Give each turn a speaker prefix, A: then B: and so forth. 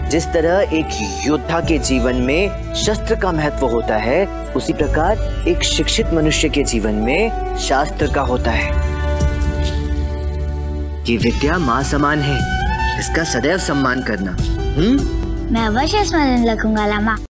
A: जिस तरह एक योद्धा के जीवन में शस्त्र का महत्व होता है, उसी प्रकार एक शिक्षित मनुष्य के जीवन में शास्त्र का होता है। ये विद्या माँ समान है, इसका सदैव सम्मान करना।
B: मैं अवश्य स्मरण रखूंगा लामा।